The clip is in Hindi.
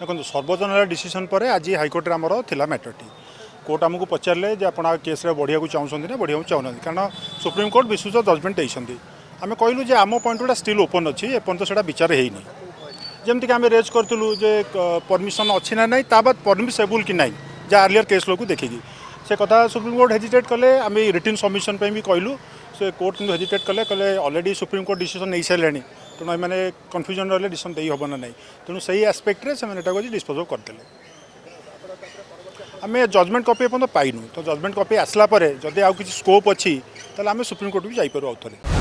देखो सर्वजन डिसीजन पर आज हाइकोर्ट आमर थिला मैटरटी कोर्ट आमको पचारे जे आप केस बढ़िया चाहते ना बढ़िया चाहूना कारण सुप्रीम कोर्ट विश्वज जजमेंट देते आम कहलु जे आम पॉइंट गुड़ा स्टिल ओपन अच्छी एपर्त से विचार होनी जमीक आम रेज करूँ जे परमिशन अच्छी ना ना ताबाद परमिसेबल कि ना जहाँ अर्लियर केस लोग देखिकी से कथा सुप्रीम कोर्ट हेजिटेट कले आम रिटर्न सबमिशन भी कहलु से कोर्ट कि हेजिटेट कले कले अलरेडी सुप्रीम कोर्ट डिसीजन नहीं सारे तेणु मैंने कन्फ्यूजन रही डिसीजन दे हम ना नहीं तेणु से आस्पेक्ट से डिस्पोज करते आम जजमेंट कॉपी एपर्त पाइनु तो जजमेंट कॉपी आसला जदि आउ किसी स्कोप अच्छी आम सुप्रीम कोर्ट भी जापर आउ थे।